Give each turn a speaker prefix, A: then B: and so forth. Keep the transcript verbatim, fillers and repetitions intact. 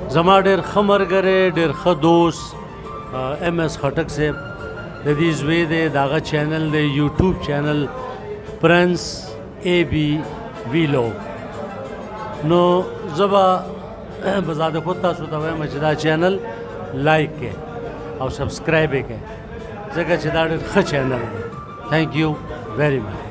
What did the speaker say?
A: زما ډېر ښه ملګری ډېر ښه دوست ایم ایس خټک صاحب د دې زوی دی د هغه چینل دی یوټیوب چینل پرنس اے بی ویلو نو زه به بذات خود تاسو ته وایم چې دا چینل لایک کړئ او سبسکرایب یې کړئ ځکه چې دا ډېر ښه چینل دی تھینک یو ویری مچ